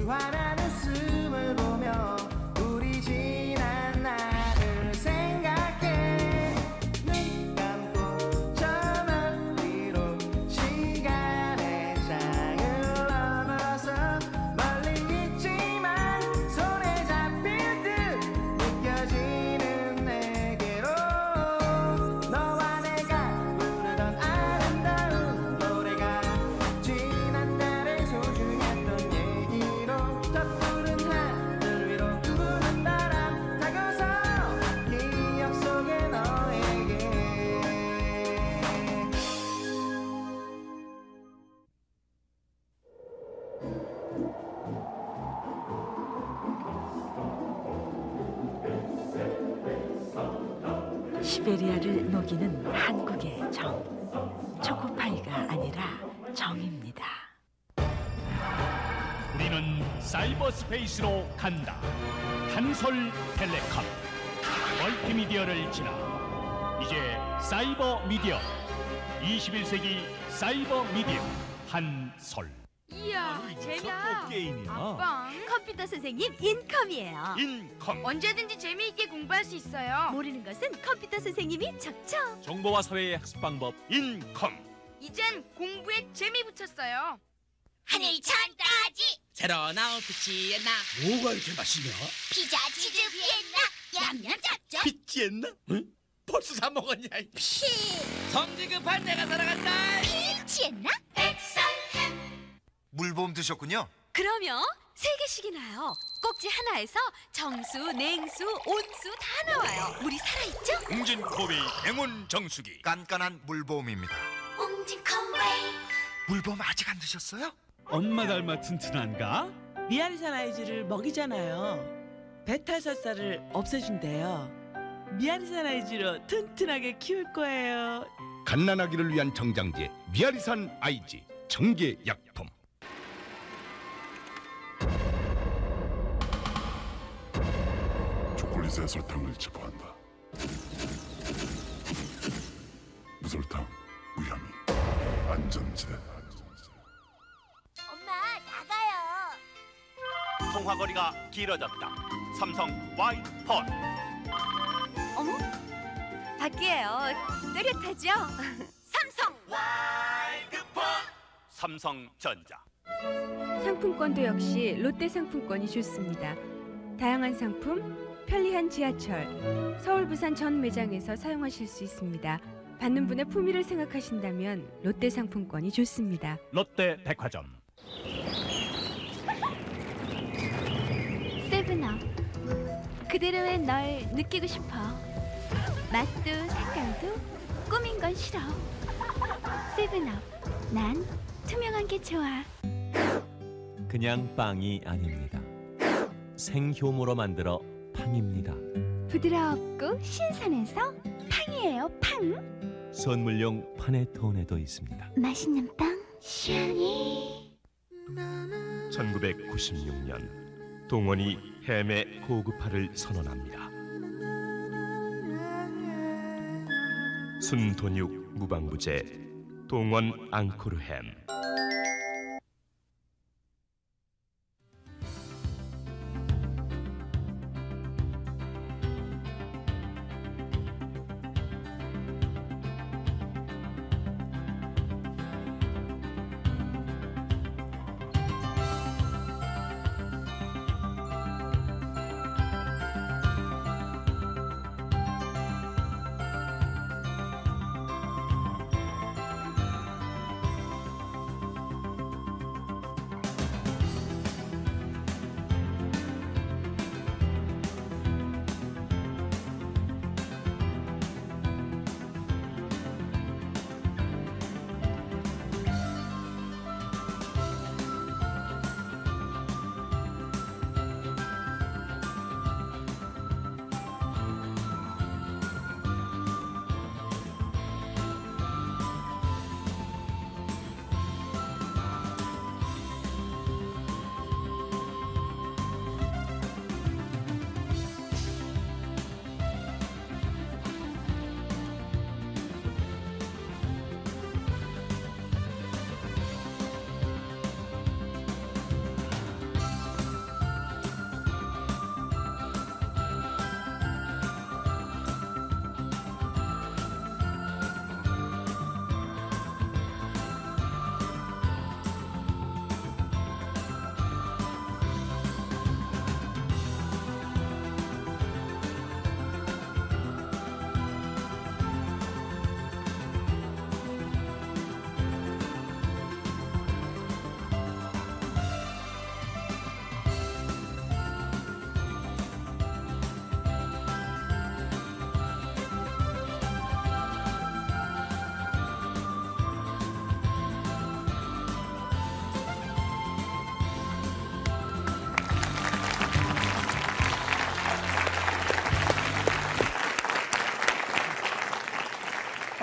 환한 웃음을 보며 우리 지난 날을 생각해. 눈 감고 저 멀리로 시간의 장을 넘어서 멀리 있지만 손에 잡힐 듯 느껴지는 내게로 너와 내가 부르던 아름다운 노래가 지난 날의 소중했던 얘기로 저 푸른 하늘 위로 부는 바람 타고서 기억 속의 너에게. 시베리아를 녹이는 한국의 정. 초코파이가 아니라 정입니다. 우리는 사이버 스페이스로 간다. 한솔텔레콤. 멀티미디어를 지나 이제 사이버 미디어. 21세기 사이버 미디어 한솔. 이야, 재미야. 게임이야. 빵. 컴퓨터 선생님 인컴이에요. 인컴. 언제든지 재미있게 공부할 수 있어요. 모르는 것은 컴퓨터 선생님이 척척. 정보와 사회의 학습 방법. 인컴. 이젠 공부에 재미 붙였어요. 하늘 천까지 새로 나온 피치엔나. 뭐가 이렇게 맛있냐? 피자 치즈 비엔나 양념 잡죠. 피찌했나? 응? 벌써 다 먹었냐? 성질 급한 내가 살아간다. 피치했나? 백설햄. 물범 드셨군요. 그러면 3개씩이나요. 꼭지 하나에서 정수, 냉수, 온수 다 나와요. 물이 살아있죠? 웅진코비 행운 정수기. 깐깐한 물범입니다. 옹진컴웨이. 물범 아직 안 드셨어요? 엄마 닮아 튼튼한가? 미아리산 아이즈를 먹이잖아요. 배탈 설사를 없애준대요. 미아리산 아이즈로 튼튼하게 키울 거예요. 갓난아기를 위한 정장제 미아리산 아이즈 정제 약품. 초콜릿에 설탕을 첨가한다. 무설탕, 무향이, 안전지대. 엄마 나가요. 통화거리가 길어졌다. 삼성 와이폰. 어머? 밖이에요. 또렷하죠? 삼성 와이드폰. 삼성전자. 상품권도 역시 롯데 상품권이 좋습니다. 다양한 상품, 편리한 지하철, 서울 부산 전 매장에서 사용하실 수 있습니다. 받는 분의 품위를 생각하신다면 롯데 상품권이 좋습니다. 롯데 백화점. 세븐업. 그대로의 널 느끼고 싶어. 맛도 색깔도 꾸민 건 싫어. 세븐업. 난 투명한 게 좋아. 그냥 빵이 아닙니다. 생효모로 만들어 팡입니다. 부드럽고 신선해서 팡이에요, 팡. 선물용 파네톤에도 있습니다. 맛있는 빵, 샤니. 1996년 동원이 햄의 고급화를 선언합니다. 순돈육 무방부제 동원 앙코르 햄.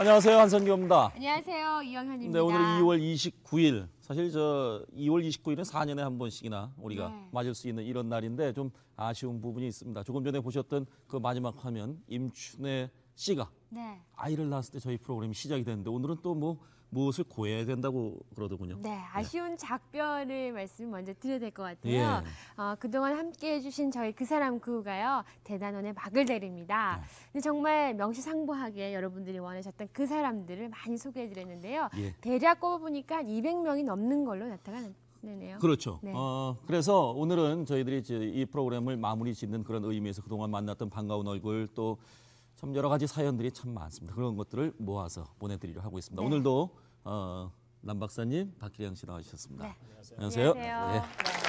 안녕하세요. 한선교입니다. 안녕하세요. 이영현입니다. 네, 오늘은 2월 29일. 사실 2월 29일은 4년에 한 번씩이나 우리가 맞을 수 있는 이런 날인데 좀 아쉬운 부분이 있습니다. 조금 전에 보셨던 그 마지막 화면 임춘애 씨가 아이를 낳았을 때 저희 프로그램이 시작이 됐는데 오늘은 또 무엇을 고해야 된다고 그러더군요. 네, 아쉬운 작별을 말씀 먼저 드려야 될 것 같아요. 그동안 함께해 주신 저희 그 사람 그가요. 대단원의 막을 내립니다. 근데 정말 명시상부하게 여러분들이 원하셨던 그 사람들을 많이 소개해 드렸는데요. 대략 꼽아보니까 한 200명이 넘는 걸로 나타나네요. 그렇죠. 네. 그래서 오늘은 저희들이 이 프로그램을 마무리 짓는 그런 의미에서 그동안 만났던 반가운 얼굴 또 참 여러 가지 사연들이 참 많습니다. 그런 것들을 모아서 보내드리려 하고 있습니다. 오늘도 남 박사님, 박기량 씨 나와주셨습니다. 네. 안녕하세요. 이렇게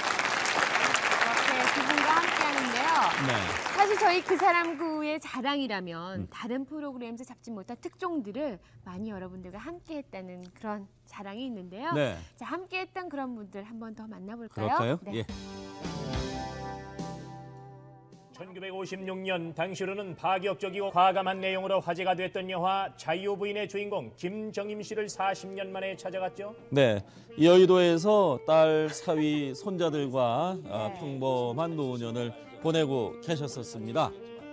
두 분과 함께하는데요. 사실 저희 그 사람 그의 자랑이라면 다른 프로그램에서 잡지 못한 특종들을 많이 여러분들과 함께했다는 그런 자랑이 있는데요. 자, 함께했던 그런 분들 한 번 더 만나볼까요? 그럴까요? 네. 예. 1956년 당시로는 파격적이고 과감한 내용으로 화제가 됐던 영화 자유부인의 주인공 김정임 씨를 40년 만에 찾아갔죠. 네, 여의도에서 딸, 사위, 손자들과 평범한 노년을 보내고 계셨었습니다.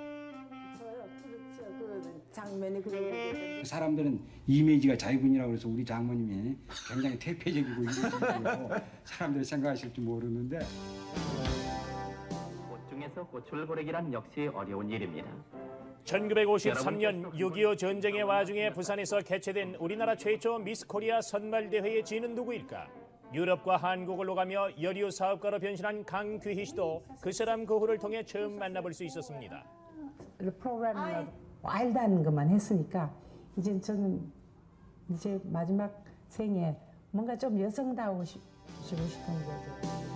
사람들은 이미지가 자유군이라고 해서 우리 장모님이 굉장히 퇴폐적이고 이미지고 사람들이 생각하실지 모르는데 중에서 꽃을 고르기란 역시 어려운 일입니다. 1953년 6.25 전쟁의 와중에 부산에서 개최된 우리나라 최초 미스 코리아 선발대회의 진은 누구일까? 유럽과 한국을 오가며 여류 사업가로 변신한 강귀희 씨도 그 사람 그 후를 통해 처음 만나볼 수 있었습니다. 프로그램이나 와일드한 것만 했으니까 이제 저는 이제 마지막 생에 뭔가 좀 여성다우고 싶은 거죠.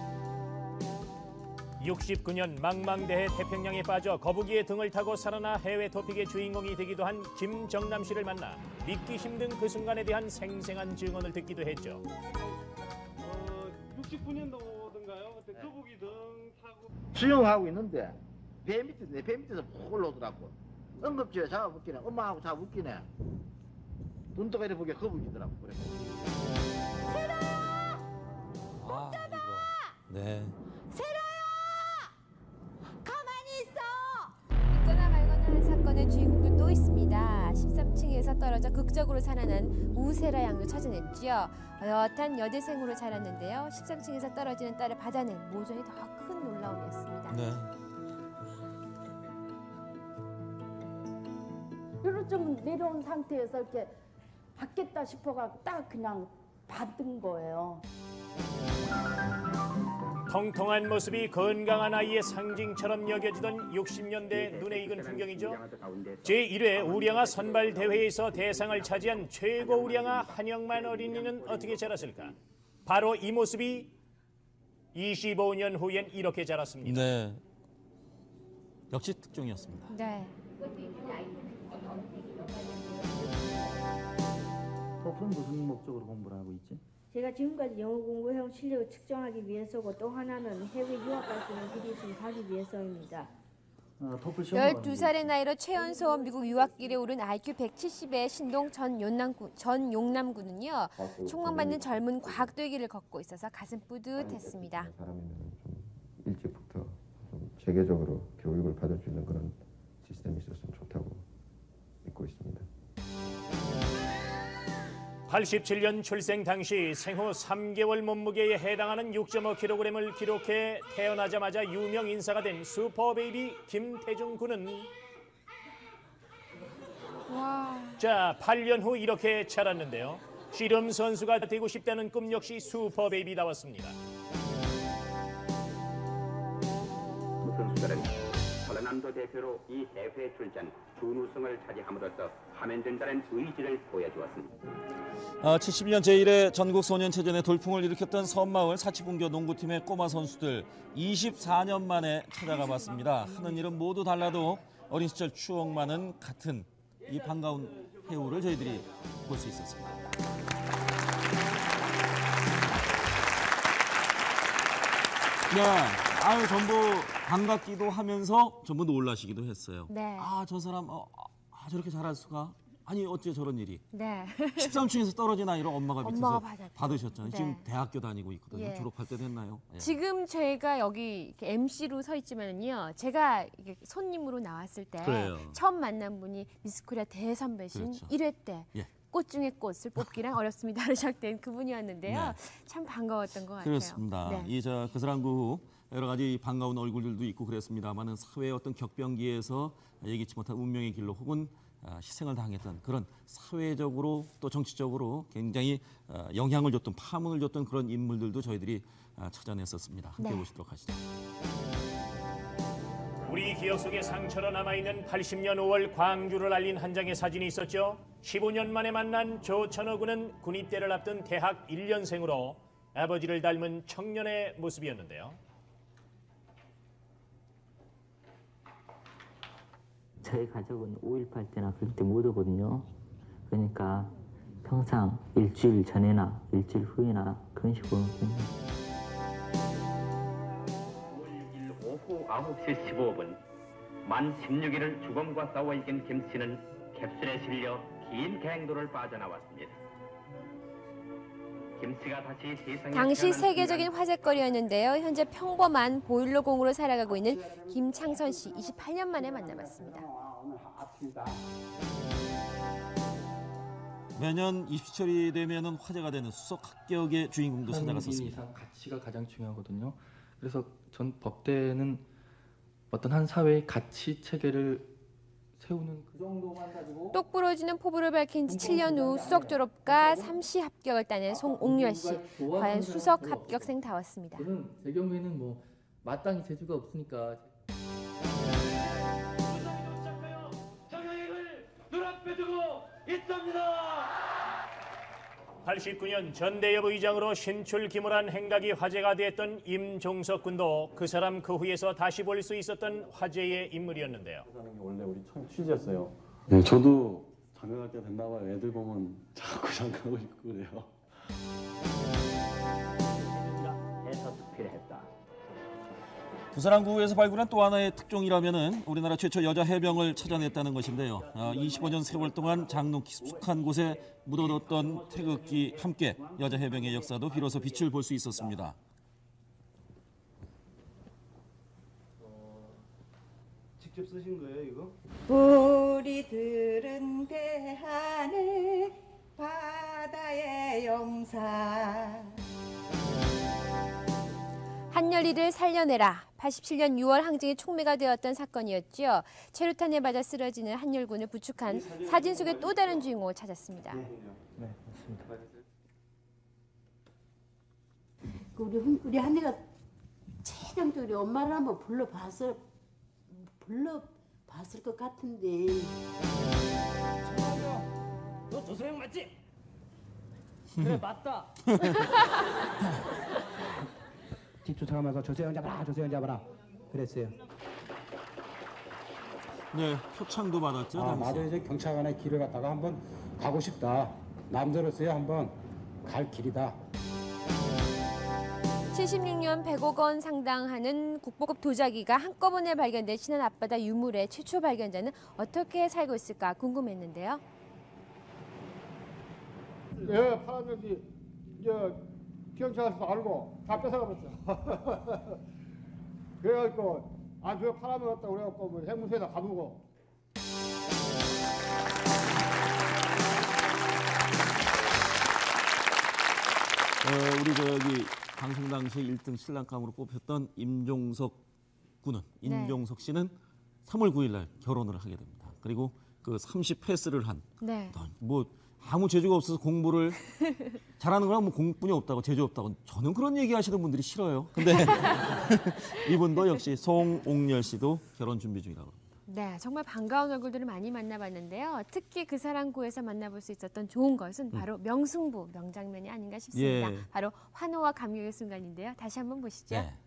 69년 망망대해 태평양에 빠져 거북이의 등을 타고 살아나 해외 토픽의 주인공이 되기도 한 김정남 씨를 만나 믿기 힘든 그 순간에 대한 생생한 증언을 듣기도 했죠. 69년도든가요? 그때 거북이 등 타고 수영하고 있는데 배 밑에서 푹 올라오더라고. 응급실에 잡아먹기네. 엄마하고 잡아먹기네. 눈떠가리 보기에 거북이더라고. 그래. 세라야! 못 잡아! 네. 있거나 말거나 한 사건의 주인공도 또 있습니다. 13층에서 떨어져 극적으로 살아난 우세라 양도 찾아냈지요. 여탄 여대생으로 자랐는데요. 13층에서 떨어지는 딸을 받아낸 모전이 더 큰 놀라움이었습니다. 뼈를 좀 내려온 상태에서 이렇게 받겠다 싶어가 딱 그냥 받은 거예요. 통통한 모습이 건강한 아이의 상징처럼 여겨지던 60년대 눈에 익은 풍경이죠. 제1회 우량아 선발대회에서 대상을 차지한 최고 우량아 한영만 어린이는 어떻게 자랐을까? 바로 이 모습이 25년 후엔 이렇게 자랐습니다. 네, 역시 특종이었습니다. 네. 토플은 무슨 목적으로 공부를 하고 있지? 제가 지금까지 영어 공부해온 실력을 측정하기 위해서고 또 하나는 해외 유학 갈 수 있는 길이 있으면 가기 위해서입니다. 12살의 나이로 최연소원 미국 유학길에 오른 IQ 170의 신동 전 용남군은요. 촉망받는 젊은 과학도의 길을 걷고 있어서 가슴 뿌듯했습니다. 사람이면 좀 일찍부터 좀 체계적으로 교육을 받을 수 있는 그런 시스템이 있었으면 좋다고 믿고 있습니다. 87년 출생 당시 생후 3개월 몸무게에 해당하는 6.5kg을 기록해 태어나자마자 유명 인사가 된 슈퍼베이비 김태중 군은 자 8년 후 이렇게 자랐는데요. 씨름 선수가 되고 싶다는 꿈 역시 슈퍼베이비다웠습니다. 두 선수들은 전라남도 대표로 이 대회 출전 준우승을 차지함으로써 하면 된다는 의지를 보여주었습니다. 70년 제1회 전국소년체전에 돌풍을 일으켰던 섬마을 사치분교 농구팀의 꼬마 선수들 24년 만에 찾아가 봤습니다. 하는 일은 모두 달라도 어린 시절 추억만은 같은 이 반가운 해우를 저희들이 볼 수 있었습니다. 네, 전부 반갑기도 하면서 전부 놀라시기도 했어요. 네. 저 사람 저렇게 잘할 수가? 아니 어째 저런 일이. 네. 13층에서 떨어진 아이를 엄마가 밑에서 받으셨잖아요. 네. 지금 대학교 다니고 있거든요. 예. 졸업할 때 됐나요? 예. 지금 제가 여기 MC로 서 있지만요. 제가 이게 손님으로 나왔을 때 그래요. 처음 만난 분이 미스코리아 대선배신 그렇죠. 1회 때 예. 꽃 중에 꽃을 뽑기랑 어렵습니다로 시작된 그분이었는데요. 네. 참 반가웠던 것 같아요. 그렇습니다. 네. 이저 그사랑구 여러 가지 반가운 얼굴들도 있고 그랬습니다만은 사회의 어떤 격변기에서 예기치 못한 운명의 길로 혹은 희생을 당했던 그런 사회적으로 또 정치적으로 굉장히 영향을 줬던 파문을 줬던 그런 인물들도 저희들이 찾아냈었습니다. 함께 네. 보시도록 하시죠. 우리 기억 속에 상처로 남아있는 80년 5월 광주를 알린 한 장의 사진이 있었죠. 15년 만에 만난 조천호 군은 군입대를 앞둔 대학 1년생으로 아버지를 닮은 청년의 모습이었는데요. 저희 가족은 5.18 때나 그럴 때 못 오거든요. 그러니까 평상 일주일 전에나 일주일 후에나 그런 식으로 오거든요. 5월 6일 오후 9시 15분 만 16일을 죽음과 싸워 이긴 김씨는 캡슐에 실려 긴 갱도를 빠져나왔습니다. 김씨가 다시 세상에 당시 태어난 세계적인 화제거리였는데요. 현재 평범한 보일러공으로 살아가고 있는 김창선 씨 28년 만에 만나봤습니다. 매년 입시철이 되면은 화제가 되는 수석 합격의 주인공도 찾아갔었습니다. 이상 가치가 가장 중요하거든요. 그래서 전 법대는 어떤 한 사회의 가치 체계를 세우는 그 정도만 가지고 똑부러지는 포부를 밝힌 지 7년 후 수석 졸업과 삼시 합격을 따낸 송옥렬 씨. 과연 수석 합격생다웠습니다. 저는 제 경우에는 뭐 마땅히 재주가 없으니까. 정형익을 눈앞에 두고 있습니다. 89년 전대협 의장으로 신출기몰한 행각이 화제가 됐던 임종석 군도 그 사람 그 후에서 다시 볼 수 있었던 화제의 인물이었는데요. 원래 우리 처음 취재였어요. 네, 저도 장가갈 때 됐나 봐요. 애들 보면 자꾸 장가가고 싶고 그래요. 부산항구에서 발굴한 또 하나의 특종이라면은 우리나라 최초 여자 해병을 찾아냈다는 것인데요. 25년 세월 동안 장롱 깊숙한 곳에 묻어뒀던 태극기 함께 여자 해병의 역사도 비로소 빛을 볼 수 있었습니다. 직접 쓰신 거예요, 이거? 우리들은 대하늘 바다의 용사. 한여리를 살려내라. 87년 6월 항쟁의 촉매가 되었던 사건이었죠. 체류탄에 맞아 쓰러지는 한열군을 부축한 사진 속의 또 다른 주인공을 찾았습니다. 네, 맞습니다. 우리 한이가 최종적으로 엄마를 한번 불러봤을 것 같은데. 너 조소영 맞지? 그래 맞다. 집 쫓아가면서 조세영 잡아라 그랬어요. 네, 표창도 받았죠. 나도 이제 경찰관의 길을 갖다가 한번 가고 싶다. 남자로서야 한번 갈 길이다. 76년 100억 원 상당하는 국보급 도자기가 한꺼번에 발견된 신안 앞바다 유물의 최초 발견자는 어떻게 살고 있을까 궁금했는데요. 예, 파란 여기 경찰서 알고 다 뺏어가버렸어. 그래갖고 그거 팔아먹었다 그래갖고 뭐 행무소에다 가두고. 우리 저기 방송 당시 1등 신랑감으로 뽑혔던 임종석 군은 임종석 씨는 3월 9일 날 결혼을 하게 됩니다. 그리고 그 30 패스를 한 뭐 아무 재주가 없어서 공부를 잘하는 거랑 뭐 공뿐이 없다고 재주 없다고 저는 그런 얘기 하시는 분들이 싫어요. 근데 이분도 역시 송옥렬 씨도 결혼 준비 중이라고 합니다. 네, 정말 반가운 얼굴들을 많이 만나봤는데요. 특히 그 사랑구에서 만나볼 수 있었던 좋은 것은 바로 명승부, 명장면이 아닌가 싶습니다. 예. 바로 환호와 감격의 순간인데요. 다시 한번 보시죠. 네.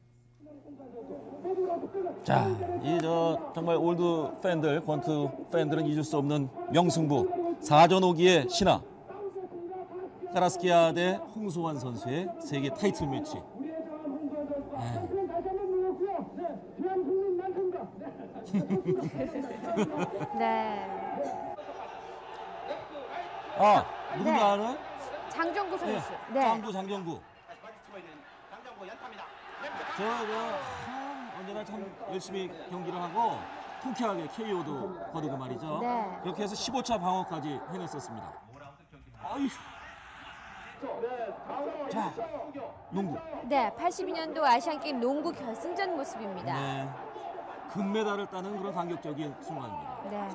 자, 이 정말 올드 팬들, 권투 팬들은 잊을 수 없는 명승부 4전 5기의 신화 카라스키아 대 홍수환 선수의 세계 타이틀 매치. 네. 누군지 네. 알아요? 장정구 선수. 네. 장정구. 언제나 참 열심히 경기를 하고 통쾌하게 KO도 거두고 말이죠. 네. 이렇게 해서 15차 방어까지 해냈었습니다. 아유. 자, 농구. 네, 82년도 아시안게임 농구 결승전 모습입니다. 네. 금메달을 따는 그런 감격적인 순간입니다. 네.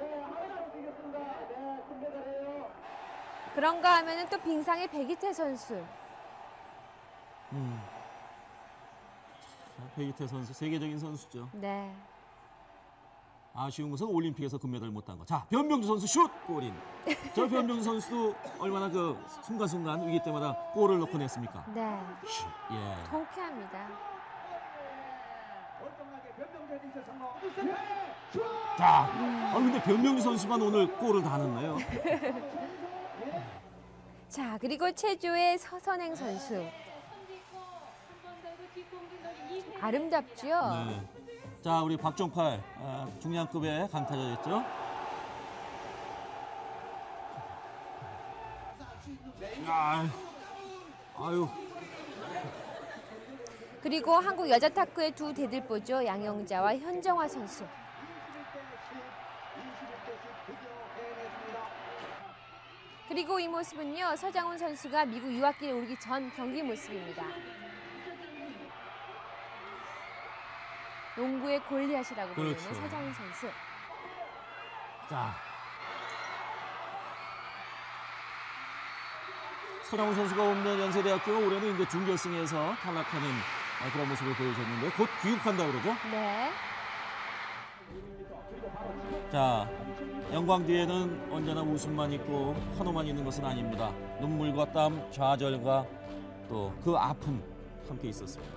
그런가 하면은 또 빙상의 백이태 선수. 백이태 선수 세계적인 선수죠. 네. 아쉬운 것은 올림픽에서 금메달 못 딴 거. 자, 변병주 선수 슛 골인. 저 변병주 선수도 얼마나 그 순간순간 위기 때마다 골을 넣고 냈습니까? 네. 슛. 예. 통쾌합니다. 자, 근데 변병주 선수만 오늘 골을 다 넣네요. 자, 그리고 체조의 서선행 선수. 아름답죠? 네. 자, 우리 박종팔 중량급의 강타자였죠. 아유. 그리고 한국 여자 탁구의 두 대들보죠. 양영자와 현정화 선수. 그리고 이 모습은요, 서장훈 선수가 미국 유학길에 오르기 전 경기 모습입니다. 농구의 골리앗이라고 부르는 그렇죠. 서장훈 선수. 자, 서장훈 선수가 없는 연세대학교가 올해는 이제 준결승에서 탈락하는 그런 모습을 보여줬는데 곧 귀국한다고 그러죠? 네. 자, 영광 뒤에는 언제나 웃음만 있고 환호만 있는 것은 아닙니다. 눈물과 땀, 좌절과 또 그 아픔 함께 있었습니다.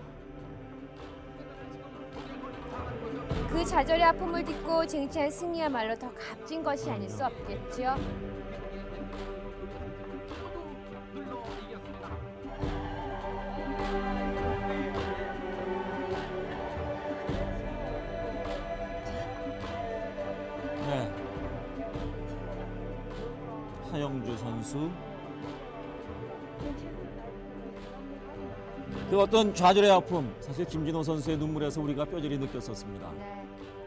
그 좌절의 아픔을 딛고 쟁취한 승리야말로 더 값진 것이 아닐 수 없겠죠. 네. 하영주 선수. 그 어떤 좌절의 아픔, 사실 김진호 선수의 눈물에서 우리가 뼈저리 느꼈었습니다. 네.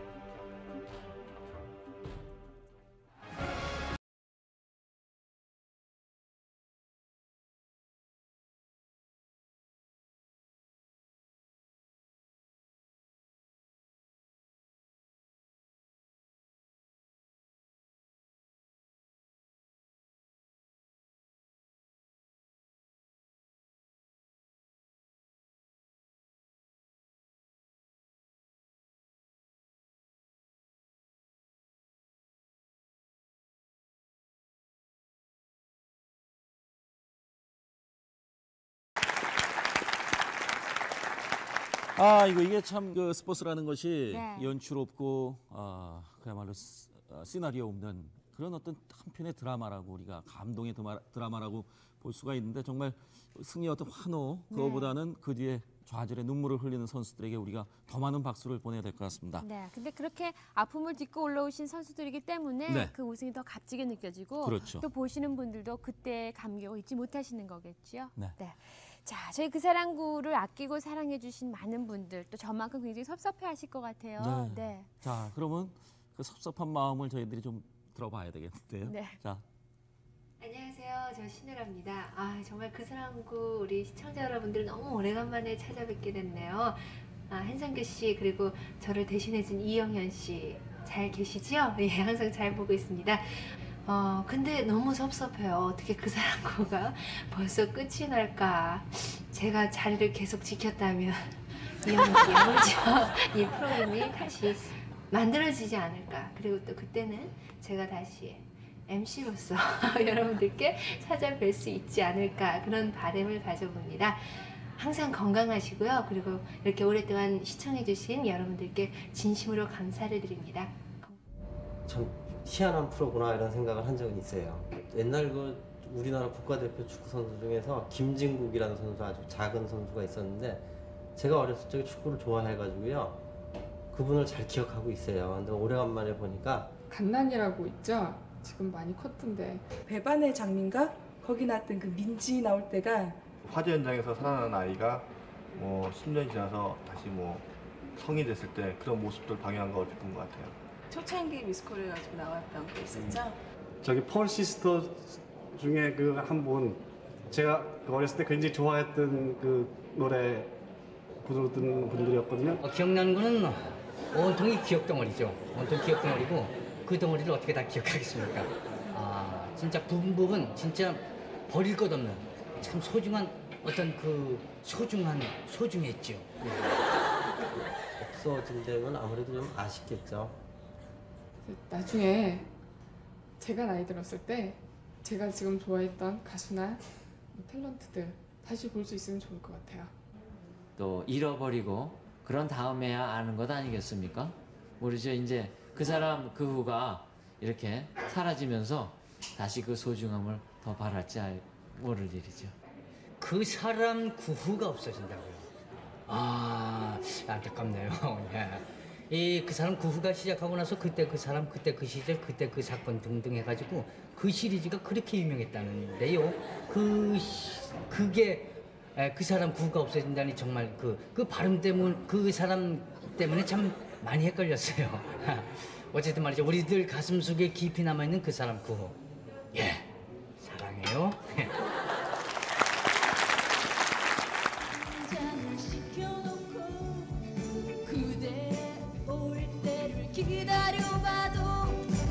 이게 참 그 스포츠라는 것이 네. 연출 없고 그야말로 시나리오 없는 그런 어떤 한편의 드라마라고 우리가 감동의 드라마라고 볼 수가 있는데 정말 승리의 어떤 환호 그거보다는 그 뒤에 좌절의 눈물을 흘리는 선수들에게 우리가 더 많은 박수를 보내야 될 것 같습니다. 네, 근데 그렇게 아픔을 딛고 올라오신 선수들이기 때문에 네. 그 우승이 더 값지게 느껴지고 그렇죠. 또 보시는 분들도 그때의 감격을 잊지 못하시는 거겠죠. 네. 자, 저희 그 사랑구를 아끼고 사랑해 주신 많은 분들 또 저만큼 굉장히 섭섭해하실 것 같아요. 네. 자, 그러면 그 섭섭한 마음을 저희들이 좀 들어봐야 되겠는데요. 네. 자. 안녕하세요. 저 신혜라입니다. 정말 그 사랑구 우리 시청자 여러분들 너무 오래간만에 찾아뵙게 됐네요. 한상규 씨 그리고 저를 대신해준 이영현 씨 잘 계시죠? 예, 항상 잘 보고 있습니다. 근데 너무 섭섭해요. 어떻게 그 사랑구가 벌써 끝이 날까? 제가 자리를 계속 지켰다면 이 프로그램이 다시 만들어지지 않을까? 그리고 또 그때는 제가 다시 MC로서 여러분들께 찾아뵐 수 있지 않을까 그런 바람을 가져봅니다. 항상 건강하시고요. 그리고 이렇게 오랫동안 시청해주신 여러분들께 진심으로 감사를 드립니다. 참 희한한 프로구나 이런 생각을 한 적은 있어요. 옛날 그 우리나라 국가대표 축구 선수 중에서 김진국이라는 선수 아주 작은 선수가 있었는데 제가 어렸을 적에 축구를 좋아해가지고요. 그분을 잘 기억하고 있어요. 근데 오래간만에 보니까 갓난이라고 있죠. 지금 많이 컸던데. 배반의 장면과 거기 나왔던 그 민지 나올 때가 화재 현장에서 살아난 아이가 뭐 10년이 지나서 다시 뭐 성이 됐을 때 그런 모습들 방영한 거 어땠던 것 같아요. 초창기 뮤지컬에 가지고 나왔던 게 있었죠. 저기 펄 시스터 중에 그 한 분 제가 어렸을 때 굉장히 좋아했던 그 노래 부르던 분들이었거든요. 기억나는 거는 온통이 기억 덩어리죠. 온통 기억 덩어리고 그 덩어리를 어떻게 다 기억하겠습니까? 아 진짜 부분 진짜 버릴 것 없는 참 소중한 어떤 그 소중했죠. 없어진다면 아무래도 좀 아쉽겠죠. 나중에 제가 나이 들었을 때 제가 지금 좋아했던 가수나 탤런트들 다시 볼 수 있으면 좋을 것 같아요. 또 잃어버리고 그런 다음에야 아는 것 아니겠습니까? 모르죠. 이제 그 사람 그 후가 이렇게 사라지면서 다시 그 소중함을 더 바랄지 모를 일이죠. 그 사람 그 후가 없어진다고요. 아 안타깝네요. 그 사람 그 후가 시작하고 나서 그때 그 사람 그때 그 시절 그때 그 사건 등등 해가지고 그 시리즈가 그렇게 유명했다는데요. 그게 그 사람 그 후가 없어진다니 정말 그 발음 때문에 그 사람 때문에 참 많이 헷갈렸어요. 어쨌든 말이죠. 우리들 가슴 속에 깊이 남아있는 그 사람 그 후. 예 사랑해요. 기다려봐도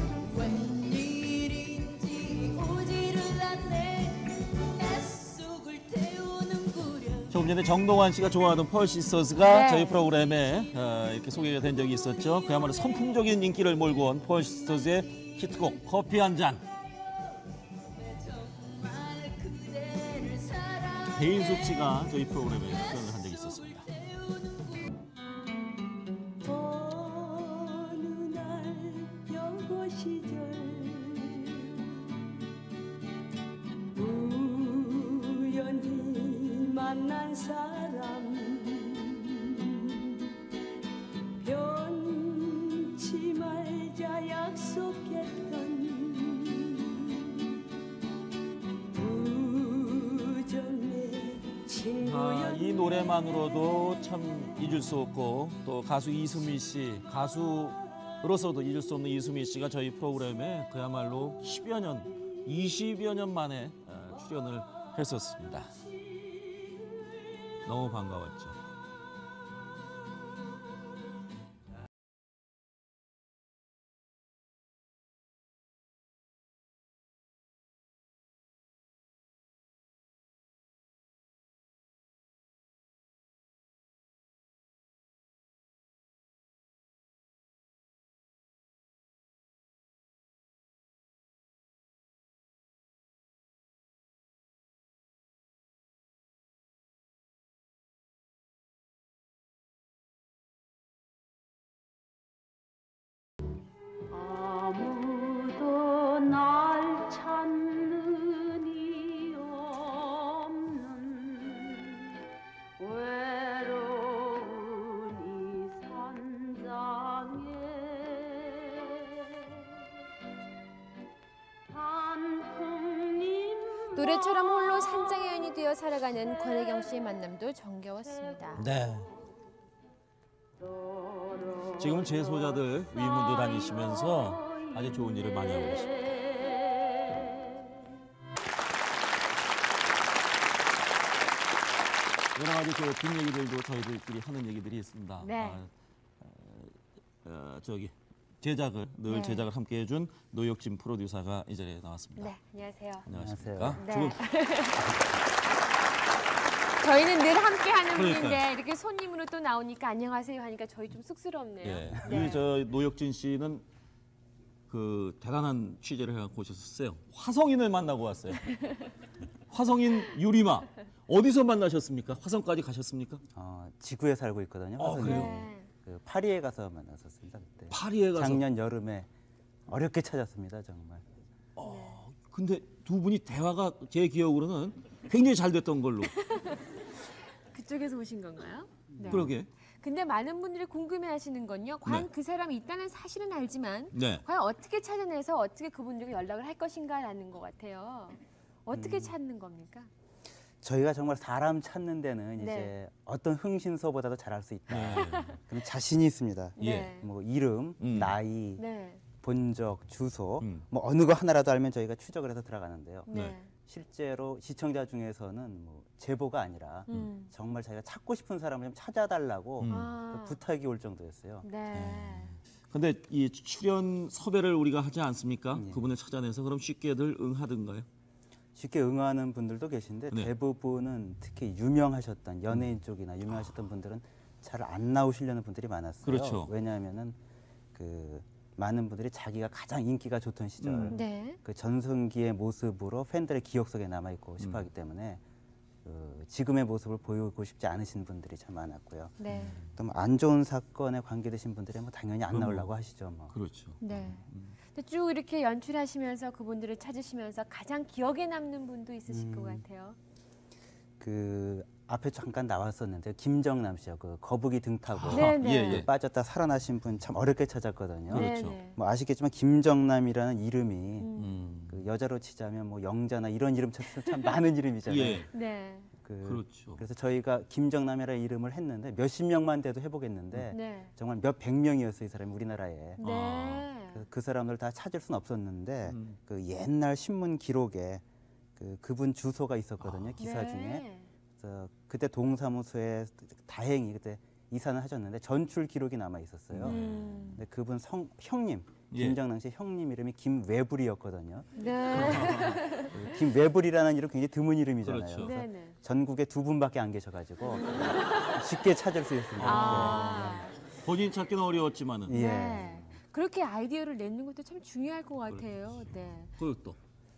웬일인지 오지를 않네. 낯속을 태우는구려. 조금 전에 정동환 씨가 좋아하던 펄 시스터즈가 네. 저희 프로그램에 이렇게 소개가 된 적이 있었죠. 그야말로 선풍적인 인기를 몰고 온 펄 시스터즈의 히트곡 커피 한 잔. 배인숙 씨가 저희 프로그램에 출연을 한 적이 있었습니다. 시절 우연히 만난 사람 변치 말자 약속했던 우정의 친구였네. 이 노래만으로도 참 잊을 수 없고 또 가수 이수미 씨 가수로서도 잊을 수 없는 이수미 씨가 저희 프로그램에 그야말로 10여 년, 20여 년 만에 출연을 했었습니다. 너무 반가웠죠. 아무도 날 찾는 이 없는 외로운 이 산장에 단풍잎 노래처럼 홀로 산장의 연이 되어 살아가는 권혜경 씨의 만남도 정겨웠습니다. 네. 지금은 재소자들 위문도 다니시면서 아주 좋은 일을 많이 하고 계십니다. 여러 가지 뒷얘기들도 저희들끼리 하는 얘기들이 있습니다. 네. 저기 제작을 늘 제작을 함께 해준 노혁진 프로듀서가 이 자리에 나왔습니다. 네, 안녕하세요. 안녕하십니까? 네. 지금 저희는 늘 함께하는 그러니까요. 분인데 이렇게 손님으로 또 나오니까 안녕하세요 하니까 저희 좀 쑥스럽네요. 예. 네. 우리 저 노혁진 씨는 그 대단한 취재를 해갖고 오셨었어요. 화성인을 만나고 왔어요. 화성인 유리마. 어디서 만나셨습니까? 화성까지 가셨습니까? 지구에 살고 있거든요. 그래요? 그 파리에 가서 만났었습니다. 그때. 파리에 가서? 작년 여름에 어렵게 찾았습니다. 정말. 근데 두 분이 대화가 제 기억으로는 굉장히 잘 됐던 걸로. 그쪽에서 오신 건가요? 네. 그러게. 근데 많은 분들이 궁금해하시는 건요. 과연 네. 그 사람이 있다는 사실은 알지만 네. 과연 어떻게 찾아내서 어떻게 그분들과 연락을 할 것인가라는 것 같아요. 어떻게 찾는 겁니까? 저희가 정말 사람 찾는 데는 네. 이제 어떤 흥신소보다도 잘할 수 있다. 네. 그럼 자신이 있습니다. 네. 뭐 이름, 나이, 네. 본적, 주소, 뭐 어느 거 하나라도 알면 저희가 추적을 해서 들어가는데요. 네. 실제로 시청자 중에서는 뭐 제보가 아니라 정말 자기가 찾고 싶은 사람을 좀 찾아달라고 그 부탁이 올 정도였어요. 네. 근데 이 출연 섭외를 우리가 하지 않습니까? 그분을 찾아내서 그럼 쉽게들 응하던가요? 쉽게 응하는 분들도 계신데 네. 대부분은 특히 유명하셨던 연예인 쪽이나 유명하셨던 분들은 잘 안 나오시려는 분들이 많았어요. 그렇죠. 왜냐하면은 그 많은 분들이 자기가 가장 인기가 좋던 시절 네. 그 전성기의 모습으로 팬들의 기억 속에 남아 있고 싶어하기 때문에 그 지금의 모습을 보이고 싶지 않으신 분들이 참 많았고요. 네. 또 안 좋은 사건에 관계되신 분들이 뭐 당연히 안 그럼 나오려고 하시죠. 뭐. 그렇죠. 네. 근데 쭉 이렇게 연출하시면서 그분들을 찾으시면서 가장 기억에 남는 분도 있으실 것 같아요. 그 앞에 잠깐 나왔었는데 김정남 씨요. 그 거북이 등 타고 네네. 빠졌다 살아나신 분 참 어렵게 찾았거든요. 그렇죠. 뭐 아시겠지만 김정남이라는 이름이 그 여자로 치자면 뭐 영자나 이런 이름처럼 참 많은 이름이잖아요. 예. 네. 그렇죠. 그래서 저희가 김정남이라는 이름을 했는데 몇십 명만 돼도 해보겠는데 네. 정말 몇백 명이었어요. 이 사람이 우리나라에. 네. 그 사람들 다 찾을 수는 없었는데 그 옛날 신문 기록에 그분 주소가 있었거든요. 기사 네. 중에. 그래서 그때 동사무소에 다행히 그때 이사는 하셨는데 전출 기록이 남아 있었어요. 근데 그분 형님 김정남 씨 형님 이름이 김외불이었거든요. 네. 김외불이라는 이름 굉장히 드문 이름이잖아요. 그렇죠. 그래서 네네. 전국에 두 분밖에 안 계셔가지고 쉽게 찾을 수 있습니다. 본인 찾기는 어려웠지만은. 예. 네. 그렇게 아이디어를 내는 것도 참 중요할 것 같아요. 네. 그것도.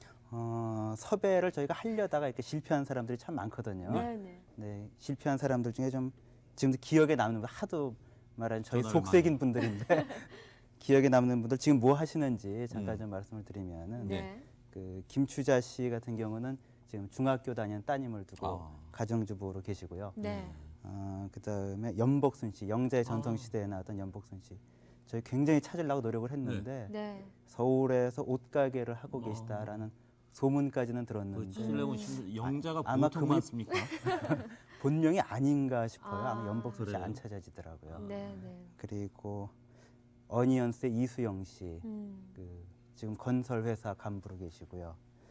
섭외를 저희가 하려다가 이렇게 실패한 사람들이 참 많거든요. 네네. 네, 실패한 사람들 중에 좀 지금도 기억에 남는 분 하도 말하는 저희 전화를 속색인 분들인데 기억에 남는 분들 지금 뭐 하시는지 잠깐 좀 말씀을 드리면은 네. 그 김추자 씨 같은 경우는 지금 중학교 다니는 따님을 두고 가정주부로 계시고요. 네. 그다음에 연복순 씨, 영자의 전성시대에 나왔던 연복순 씨. 저희 굉장히 찾으려고 노력을 했는데 네. 서울에서 옷가게를 하고 계시다라는 소문까지는 들었는데 찾으려면 영자가 아마 보통 그분이 많습니까? 본명이 아닌가 싶어요. 아마 연복순 씨 안 찾아지더라고요. 네, 네. 그리고 어니언스의 이수영 씨, 지금 건설회사 간부로 계시고요.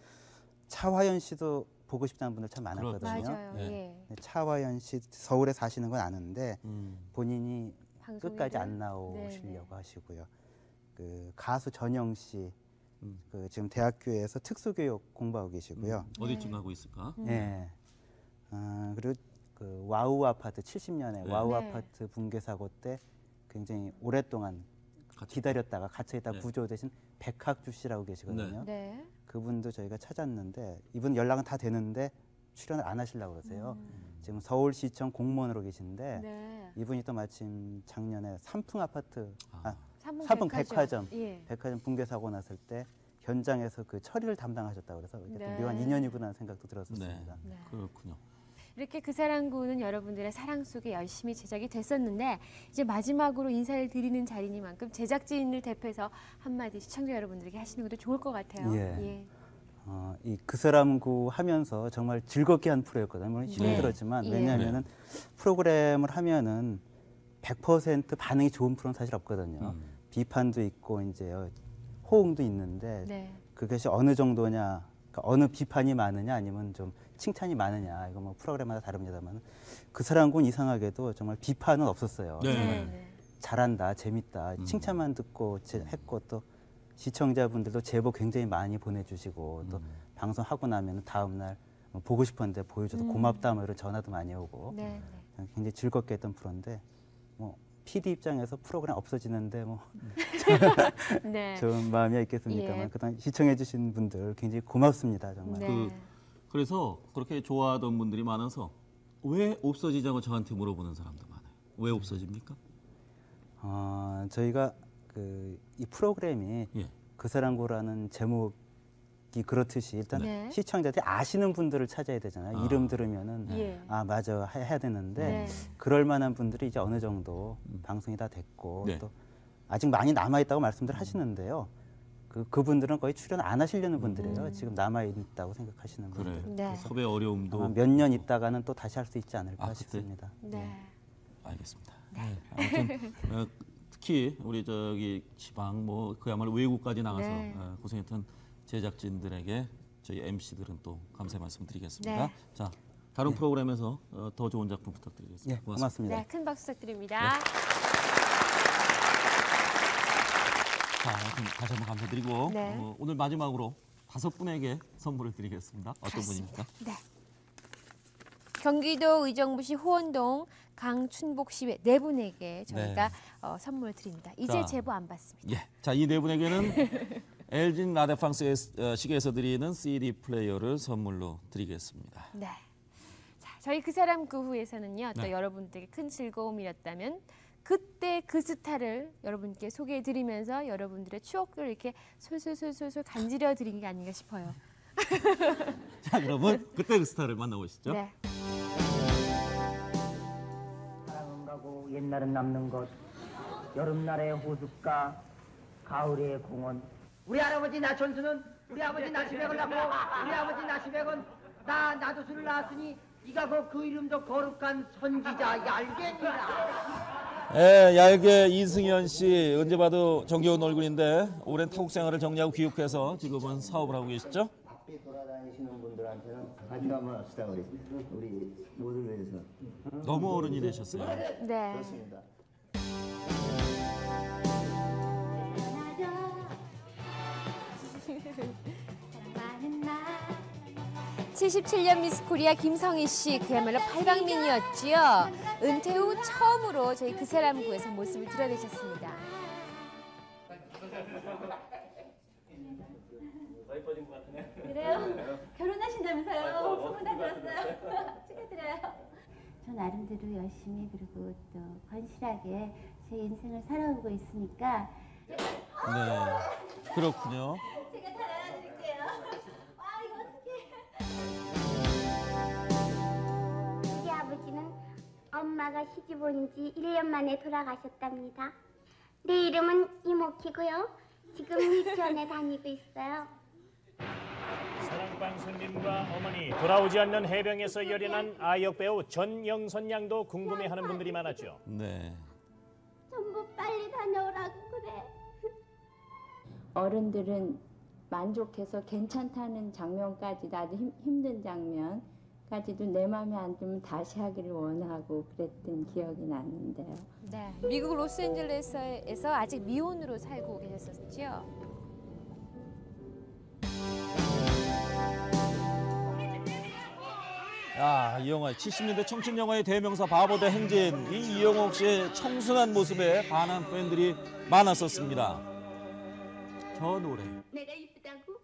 차화연 씨도 보고 싶다는 분들 참 많았거든요. 맞아요. 예. 차화연 씨 서울에 사시는 건 아는데 본인이 끝까지 안 네네. 나오시려고 하시고요. 그 가수 전영 씨, 그 지금 대학교에서 특수교육 공부하고 계시고요. 어디쯤 가고 있을까? 예. 그리고 그 와우 아파트 70년에 네. 와우 네. 아파트 붕괴 사고 때 굉장히 오랫동안 기다렸다가 갇혀있다가 네. 구조되신 백학주 씨라고 계시거든요. 네. 그분도 저희가 찾았는데 이분 연락은 다 되는데 출연을 안 하시려고 그러세요. 지금 서울시청 공무원으로 계신데 네. 이분이 또 마침 작년에 삼풍 아파트, 삼풍 백화점. 예. 백화점 붕괴 사고 났을 때 현장에서 그 처리를 담당하셨다고 그래서 이게 네. 또 묘한 인연이구나 생각도 들었었습니다. 네. 그렇군요. 이렇게 그 사랑구는 여러분들의 사랑 속에 열심히 제작이 됐었는데 이제 마지막으로 인사를 드리는 자리니만큼 제작진을 대표해서 한마디 시청자 여러분들에게 하시는 것도 좋을 것 같아요. 예. 이 그 사람구 하면서 정말 즐겁게 한 프로였거든요. 물론 힘들었지만 예. 왜냐하면은 프로그램을 하면은 100% 반응이 좋은 프로는 사실 없거든요. 비판도 있고 이제 호응도 있는데 네. 그것이 어느 정도냐, 그러니까 어느 비판이 많으냐 아니면 좀 칭찬이 많으냐 이거 뭐 프로그램마다 다릅니다만 그 사람군 이상하게도 정말 비판은 없었어요. 네. 정말 네. 잘한다, 재밌다, 칭찬만 듣고 했고 또 시청자분들도 제보 굉장히 많이 보내주시고 또 방송하고 나면 다음 날 보고 싶었는데 보여줘서 고맙다 뭐 이런 전화도 많이 오고 네. 굉장히 즐겁게 했던 프로인데 뭐 PD 입장에서 프로그램 없어지는데 뭐 네. 좋은 마음이 있겠습니까만 예. 그동안 시청해주신 분들 굉장히 고맙습니다 정말. 네. 그래서 그렇게 좋아하던 분들이 많아서 왜 없어지자고 저한테 물어보는 사람도 많아요. 왜 없어집니까? 저희가 이 프로그램이 그 사랑고라는 제목이 듣기 그렇듯이 일단 네. 시청자들이 아시는 분들을 찾아야 되잖아요. 이름 들으면은 예. 아 맞아 해야 되는데 네. 그럴 만한 분들이 이제 어느 정도 방송이 다 됐고 네. 또 아직 많이 남아 있다고 말씀들 하시는데요. 그분들은 거의 출연 안 하시려는 분들이에요. 지금 남아 있다고 생각하시는 분들. 네. 섭외 어려움도 몇 년 있다가는 또 다시 할 수 있지 않을까 그때? 싶습니다. 네. 알겠습니다. 네. 아무튼 특히 우리 저기 지방 뭐 그야말로 외국까지 나가서 네. 고생했던 제작진들에게 저희 MC들은 또 감사의 말씀드리겠습니다. 네. 자, 다른 프로그램에서 더 좋은 작품 부탁드리겠습니다. 네, 고맙습니다. 네, 큰 박수 부탁드립니다. 자, 다시 한번 감사드리고 네. 오늘 마지막으로 5분에게 선물을 드리겠습니다. 어떤 분입니까? 네. 경기도 의정부시 호원동 강춘복 씨 4분에게 저희가 선물 드립니다. 이제 자, 제보 안 받습니다. 예. 자, 이 4분에게는 LG 라데팡스 시계에서 드리는 CD 플레이어를 선물로 드리겠습니다. 네. 자, 저희 그 사람 그 후에서는요. 또 네. 여러분들에게 큰 즐거움이었다면 그때 그 스타를 여러분께 소개해드리면서 여러분들의 추억을 이렇게 솔솔솔솔 간지려 드린 게 아닌가 싶어요. 자, 그러면 그때 그 스타를 만나보시죠. 네. 사랑은 가고 옛날은 남는 것, 여름날의 호숫가, 가을의 공원. 우리 할아버지 나천수는 우리 아버지 나시백을 낳고 우리 아버지 나시백은 나도 술을 낳았으니 이가 그 이름도 거룩한 선지자 얄개니라. 예, 얄개 이승현 씨 언제 봐도 정겨운 얼굴인데 오랜 타국 생활을 정리하고 귀국해서 지금은 사업을 하고 계시죠? 밖에 돌아다니시는 분들한테는 같이 한번 합시다 우리 모두를 위해서. 너무 어른이 되셨어요. 네. 그렇습니다. 77년 미스코리아 김성희 씨 그야말로 팔방민이었지요. 은퇴 후 처음으로 저희 그 사람 구에서 모습을 드러내셨습니다. 그래요? 결혼하신다면서요? 소문 다 들었어요? 축하드려요. 저 나름대로 열심히 그리고 또 건실하게 제 인생을 살아오고 있으니까 네, 그렇군요. 제가 다 나눠드릴게요. 아 이거 어떡해. 우리 아버지는 엄마가 시집 온 지 1년 만에 돌아가셨답니다. 내 이름은 이모키고요. 지금 유치원에 다니고 있어요. 사랑방 손님과 어머니, 돌아오지 않는 해병에서 열연한 아역 배우 전영선 양도 궁금해하는 분들이 많았죠. 네. 전부 빨리 다녀오라고 그래. 어른들은 만족해서 괜찮다는 장면까지도 아주 힘든 장면까지도 내 마음에 안 들면 다시 하기를 원하고 그랬던 기억이 났는데요. 네, 미국 로스앤젤레스에서 아직 미혼으로 살고 계셨었죠. 야, 이 영화 70년대 청춘 영화의 대명사 바보대 행진. 이 이영옥 씨의 청순한 모습에 반한 팬들이 많았었습니다. 저 노래. 내가 이쁘다고?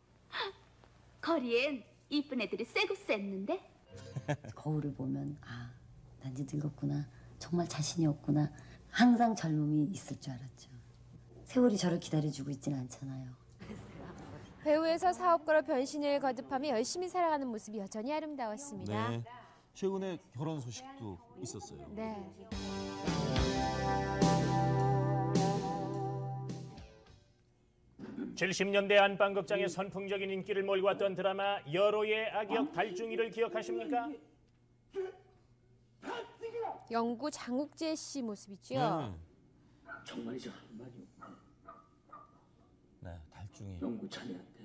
거리엔 이쁜 애들이 쎄고 쎘는데? 거울을 보면 난 이제 늙었구나. 정말 자신이 없구나. 항상 젊음이 있을 줄 알았죠. 세월이 저를 기다려주고 있지는 않잖아요. 배우에서 사업가로 변신을 거듭하며 열심히 살아가는 모습이 여전히 아름다웠습니다. 네. 최근에 결혼 소식도 있었어요. 네. (70년대) 안방극장의 선풍적인 인기를 몰고 왔던 드라마 여로의 악역 달중이를 기억하십니까? 영구 장욱재 씨 모습이죠. 정말이죠. 네, 달중이. 영구 자네한테.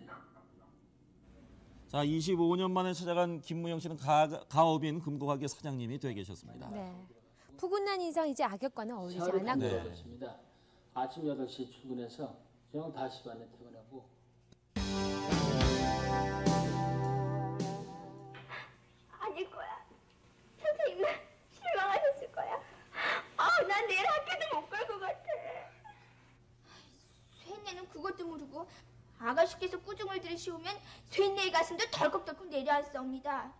자, 25년 만에 찾아간 김무영 씨는 가업인 금고가게 사장님이 돼 계셨습니다. 네. 푸근한 인상 이제 악역과는 어울리지 않았고. 네. 아침 8시에 출근해서 저녁 5시 반에 퇴근하고. 아닐 거야. 선생님은 실망하셨을 거야. 난 내일 학교도 못 갈 것 같아. 쇠내는 그것도 모르고 아가씨께서 꾸중을 들으시오면 쇠내의 가슴도 덜컥덜컥 내려앉습니다.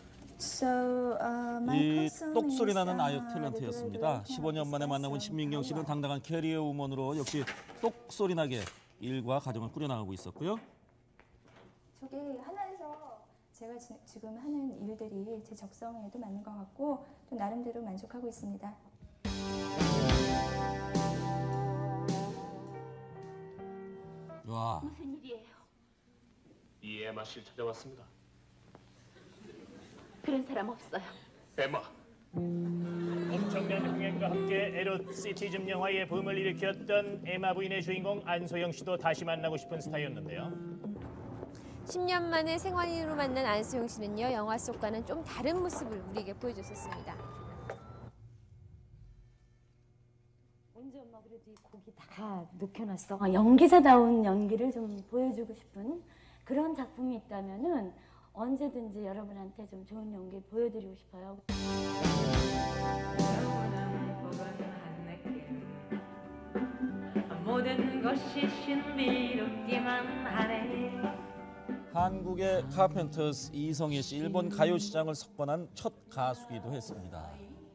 이 똑소리 나는 아역 탤런트였습니다. 15년 만에 만나본 신민경 씨는 당당한 캐리어 우먼으로 역시 똑소리 나게 일과 가정을 꾸려나가고 있었고요. 저게 하나에서 제가 지금 하는 일들이 제 적성에도 맞는 것 같고 또 나름대로 만족하고 있습니다. 와. 무슨 일이에요? 이 에마 씨를 찾아왔습니다. 그런 사람 없어요. 에마. 엄청난 흥행과 함께 에로시티즘 영화의 붐을 일으켰던 에마 부인의 주인공 안소영 씨도 다시 만나고 싶은 스타였는데요. 10년 만에 생활인으로 만난 안소영 씨는요, 영화 속과는 좀 다른 모습을 우리에게 보여줬었습니다. 언제 엄마 그래도 이 곡이 다 녹여놨어. 연기자다운 연기를 좀 보여주고 싶은 그런 작품이 있다면은 언제든지 여러분한테 좀 좋은 연기 보여드리고 싶어요. 모든 것이 신비롭기만 하네. 한국의 카펜터스 이성희 씨 일본 가요 시장을 석권한 첫 가수기도 했습니다.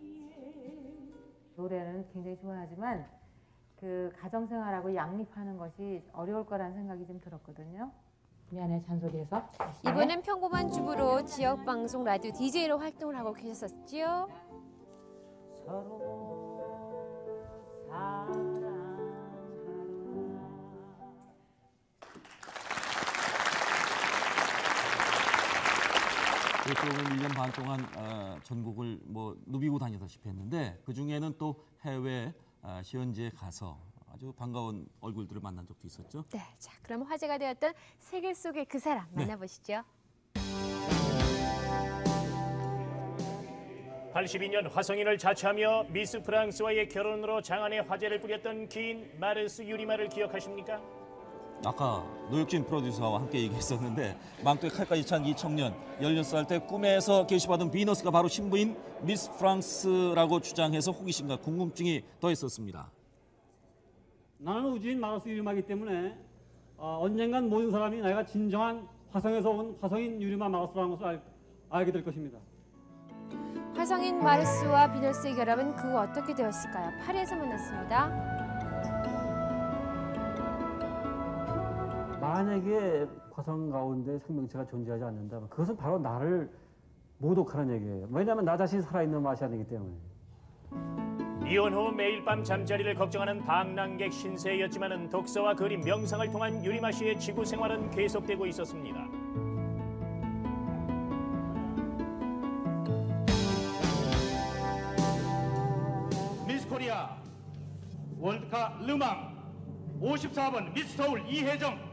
노래는 굉장히 좋아하지만 그 가정생활하고 양립하는 것이 어려울 거라는 생각이 좀 들었거든요. 미안해 잔소리해서. 이번엔 평범한 주부로 지역 방송 라디오 DJ로 활동을 하고 계셨었지요. 그리고 1년 반 동안 전국을 누비고 다니다시피 했는데 그 중에는 또 해외 시연지에 가서 아주 반가운 얼굴들을 만난 적도 있었죠. 네, 자 그럼 화제가 되었던 세계 속의 그 사람 만나보시죠. 82년 화성인을 자처하며 미스 프랑스와의 결혼으로 장안의 화제를 뿌렸던 긴 마르스 유리마를 기억하십니까? 아까 노혁진 프로듀서와 함께 얘기했었는데 망토에 칼까지 찬 이 청년 16살 때 꿈에서 계시받은 비너스가 바로 신부인 미스 프랑스라고 주장해서 호기심과 궁금증이 더했었습니다. 나는 우주인 마르스 유리마이기 때문에 언젠간 모든 사람이 내가 진정한 화성에서 온 화성인 유리마 마르스라는 것을 알게 될 것입니다. 화성인 마르스와 비너스의 결합은 그 후 어떻게 되었을까요? 파리에서 만났습니다. 만약에 화성 가운데 생명체가 존재하지 않는다면 그것은 바로 나를 모독하는 얘기예요. 왜냐하면 나 자신이 살아있는 맛이 아니기 때문에. 이혼 후 매일 밤 잠자리를 걱정하는 방랑객 신세였지만 독서와 그림, 명상을 통한 유리마 씨의 지구 생활은 계속되고 있었습니다. 미스 코리아 월드카 르망 54번 미스 서울 이혜정.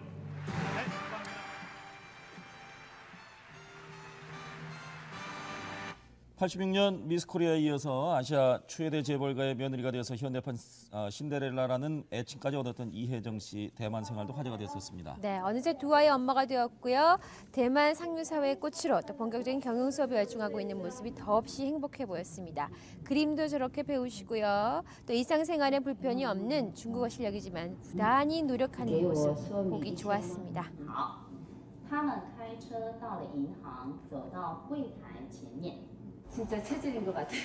86년 미스 코리아에 이어서 아시아 최대 재벌가의 며느리가 되어서 현대판 신데렐라라는 애칭까지 얻었던 이혜정 씨 대만 생활도 화제가 됐었습니다. 네, 어느새 두 아이의 엄마가 되었고요. 대만 상류사회의 꽃으로 또 본격적인 경영 수업에 열중하고 있는 모습이 더없이 행복해 보였습니다. 그림도 저렇게 배우시고요. 또 일상생활에 불편이 없는 중국어 실력이지만 부단히 노력하는 모습 보기 좋았습니다. 他们开车到了银行，走到柜台前面。 진짜 체질인 것 같아요.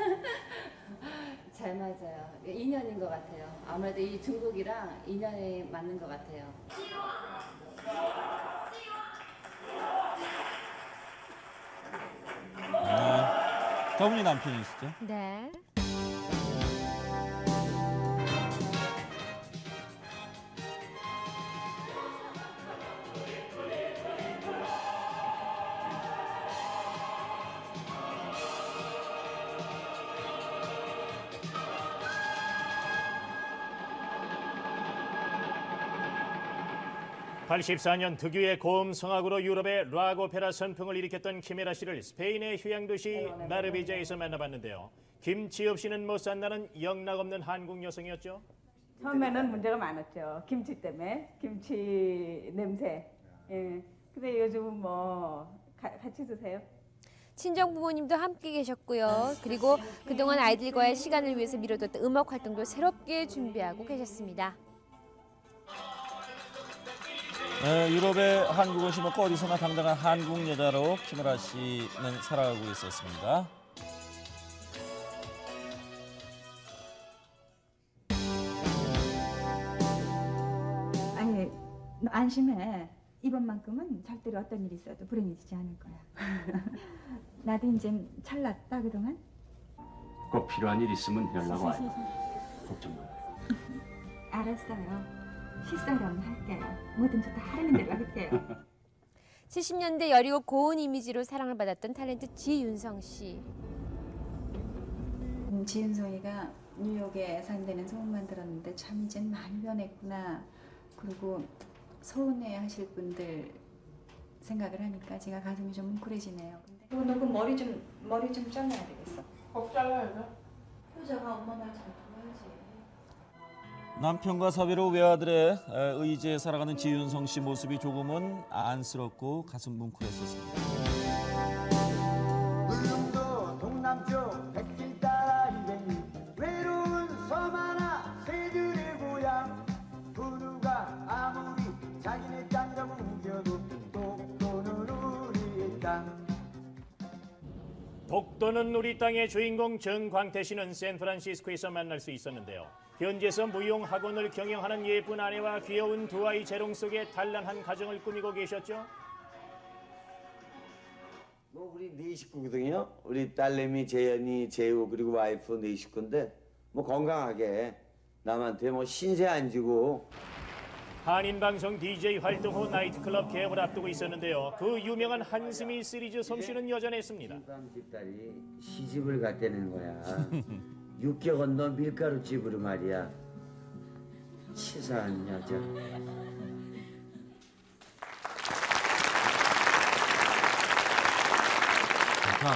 잘 맞아요. 인연인 것 같아요. 아무래도 이 중국이랑 인연이 맞는 것 같아요. 저분이 남편이시죠? 네. (84년) 특유의 고음 성악으로 유럽의 락 오페라 선풍을 일으켰던 키메라 씨를 스페인의 휴양 도시 나르비자에서 만나봤는데요. 김치 없이는 못 산다는 영락없는 한국 여성이었죠. 처음에는 문제가 많았죠. 김치 때문에 김치 냄새. 예. 근데 요즘은 뭐 같이 드세요. 친정 부모님도 함께 계셨고요. 그리고 그동안 아이들과의 시간을 위해서 미뤄뒀던 음악 활동도 새롭게 준비하고 계셨습니다. 네, 유럽의 한국은 심었고 어디서나 당당한 한국 여자로 키메라 씨는 살아가고 있었습니다. 아니, 너 안심해. 이번만큼은 절대로 어떤 일이 있어도 불행해지지 않을 거야. 나도 이제 잘났다 그동안. 꼭 필요한 일 있으면 연락 와요. 걱정 마요. 알았어요. 실사령 할게요. 뭐든지 다 하려는 대로 할게요. 70년대 여리고 고운 이미지로 사랑을 받았던 탤런트 지윤성 씨. 지윤성이가 뉴욕에 산다는 소문만 들었는데 참 이젠 많이 변했구나. 그리고 서운해하실 분들 생각을 하니까 제가 가슴이 좀 뭉클해지네요. 근데 너 그 머리 좀 잘라야 되겠어. 꼭 잘라야 돼? 효자가 엄마 말 잘 들어야지. 남편과 사위로 외아들의 의지에 살아가는 지윤성 씨 모습이 조금은 안쓰럽고 가슴 뭉클했었습니다. 울릉도 동남쪽 백길 따라 이행이 외로운 섬 하나 새들의 고향 부누가 아무리 자기네 땅이라고 우겨도 독도는 우리의 땅. 독도는 우리 땅의 주인공 정광태 씨는 샌프란시스코에서 만날 수 있었는데요. 현지에서 무용 학원을 경영하는 예쁜 아내와 귀여운 두 아이 재롱 속에 단란한 가정을 꾸미고 계셨죠. 뭐 우리 네 식구거든요. 우리 딸내미 재현이, 재우 그리고 와이프 네 식구인데 뭐 건강하게 남한테 뭐 신세 안 지고. 한인방송 DJ 활동 후 나이트클럽 개업을 앞두고 있었는데요. 그 유명한 한스미 시리즈 솜씨는 여전했습니다. 집딸이 시집을 갔다는 거야. 6개월 건너 밀가루 집으로 말이야. 치사한 여자. 자,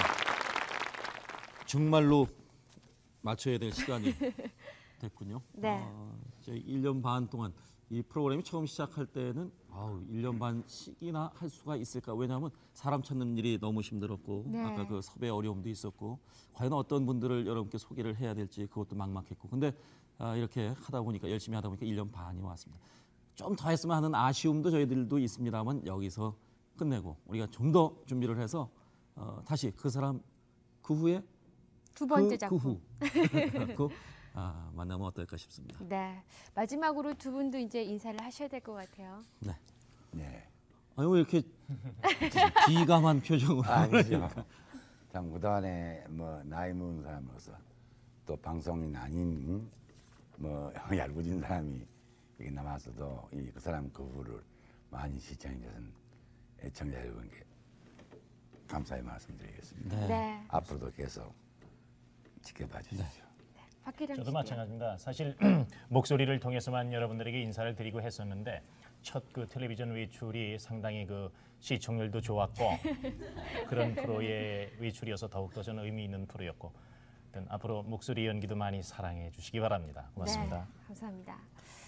정말로 맞춰야 될 시간이 됐군요. 네. 이제 1년 반 동안 이 프로그램이 처음 시작할 때는 1년 반씩이나 할 수가 있을까? 왜냐하면 사람 찾는 일이 너무 힘들었고 네. 아까 그 섭외 어려움도 있었고 과연 어떤 분들을 여러분께 소개를 해야 될지 그것도 막막했고 근데 이렇게 하다 보니까 열심히 하다 보니까 1년 반이 왔습니다. 좀 더 했으면 하는 아쉬움도 저희들도 있습니다만 여기서 끝내고 우리가 좀 더 준비를 해서 다시 그 사람 그 후에 두 번째 작품. 그 만나면 어떨까 싶습니다. 네. 마지막으로 두 분도 이제 인사를 하셔야 될 것 같아요. 네. 네. 아니 왜 이렇게 비감한 표정으로 아니죠. 참 그동안에 뭐 나이 먹은 사람으로서 또 방송인 아닌 뭐 얄궂은 사람이 이렇게 남았어도 그 사람 그 후를 많이 시청해 주신 애청자 여러분께 감사의 말씀드리겠습니다. 네. 네. 앞으로도 계속 지켜봐 주십시오. 저도 마찬가지입니다. 사실 목소리를 통해서만 여러분들에게 인사를 드리고 했었는데 첫 그 텔레비전 외출이 상당히 그 시청률도 좋았고 그런 프로의 외출이어서 더욱더 저는 의미 있는 프로였고 앞으로 목소리 연기도 많이 사랑해 주시기 바랍니다. 고맙습니다. 네, 감사합니다.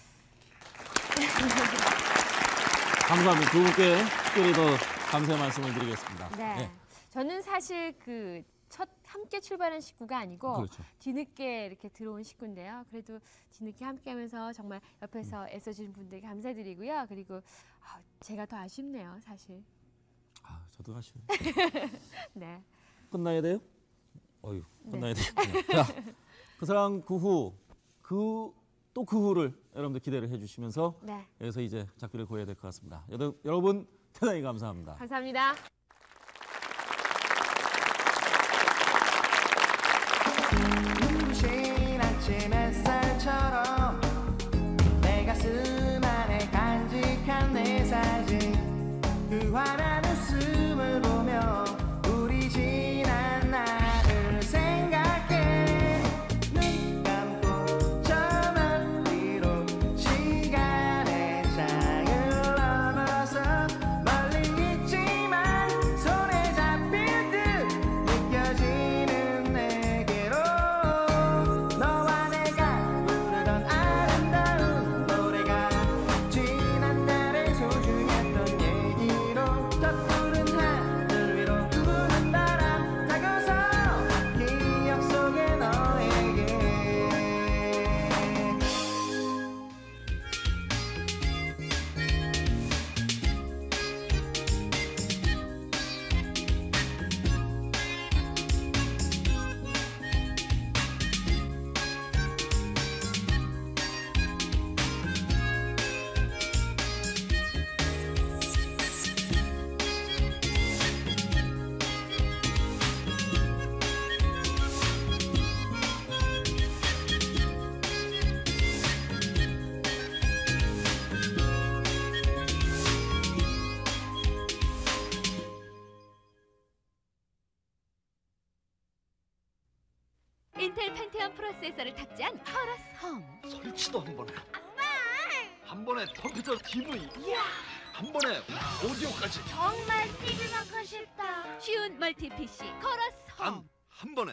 감사합니다. 두 분께 특별히 더 감사의 말씀을 드리겠습니다. 네. 네. 저는 사실 그 첫 함께 출발한 식구가 아니고 그렇죠. 뒤늦게 이렇게 들어온 식구인데요. 그래도 뒤늦게 함께하면서 정말 옆에서 애써주신 분들께 감사드리고요. 그리고 제가 더 아쉽네요, 사실. 저도 아쉬워요. 네. 끝나야 돼요? 끝나야 네. 되겠군요. 자, 그 사람 그 후, 또 그 후를 여러분들 기대를 해주시면서 네. 여기서 이제 작비를 고해야 될 것 같습니다. 여러분 대단히 감사합니다. 감사합니다. 눈부신 아침 햇살처럼 내 가슴 안에 간직한 내 사진 그 환한 웃음을 보며 우리 지난 날을 생각해 눈 감고 저 멀 위로 시간의 창을 넘어서 멀리 있지만 인텔 펜티엄 프로세서를 탑재한 커러스 홈. 설치도 한 번에. 한 번에 컴퓨터 TV. 한 번에 오디오까지. 정말 TV만 갖고 싶다. 쉬운 멀티 PC 커러스 홈. 한 번에.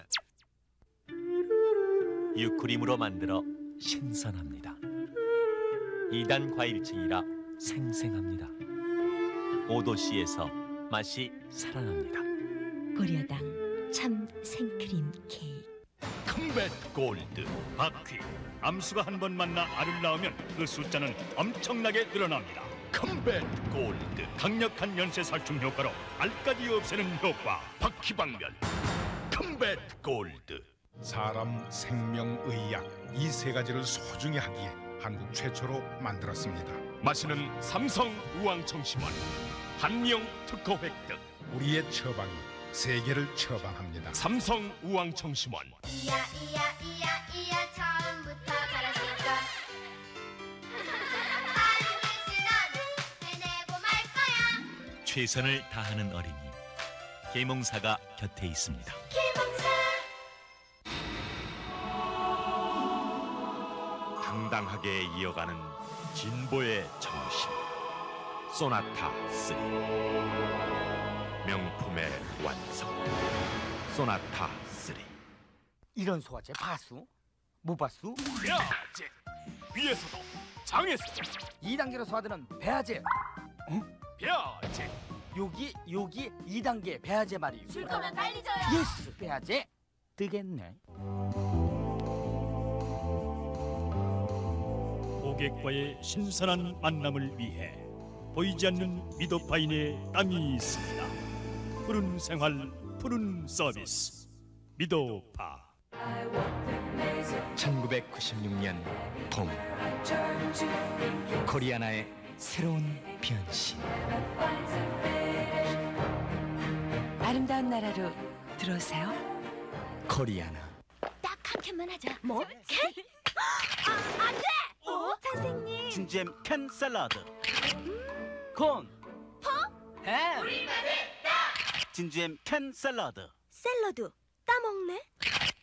유크림으로 만들어 신선합니다. 2단 과일층이라 생생합니다. 5도씨에서 맛이 살아납니다. 고려당 참 생크림 케이크. 컴뱃 골드 바퀴. 암수가 한 번 만나 알을 낳으면 그 숫자는 엄청나게 늘어납니다. 컴뱃 골드. 강력한 연쇄 살충 효과로 알까지 없애는 효과. 바퀴방면 컴뱃 골드. 사람 생명 의약 이 세 가지를 소중히 하기에 한국 최초로 만들었습니다. 마시는 삼성 우황청심원. 한명 특허 획득. 우리의 처방이 세계를 처방합니다. 삼성 우황청심원. 이야 처음부터 잘할 수 있어. 하루는 너는 해내고 말 거야. 최선을 다하는 어린이. 계몽사가 곁에 있습니다. 당당하게 이어가는 진보의 정신. 소나타 3 명품의 완성. 소나타 3. 이런 소화제 봤수? 못 봤수? 배아제. 위에서도 장에서도 2단계로 소화되는 배아제. 배아제. 여기 2단계 배아제 말이요. 줄 거면 빨리 줘요. 예스 배아제. 뜨겠네. 고객과의 신선한 만남을 위해 보이지 않는 미도파인의 땀이 있습니다. 푸른 생활, 푸른 서비스. 미도파. 1996년 봄, 코리아나의 새로운 변신. 아름다운 나라로 들어오세요. 코리아나. 딱 한 캔만 하자. 뭐? 캔? 안 돼! 선생님. 진잼 캔 샐러드. 콘. 퍼? 햄. 우리 맛있다. 진잼 캔 샐러드. 샐러드 따먹네.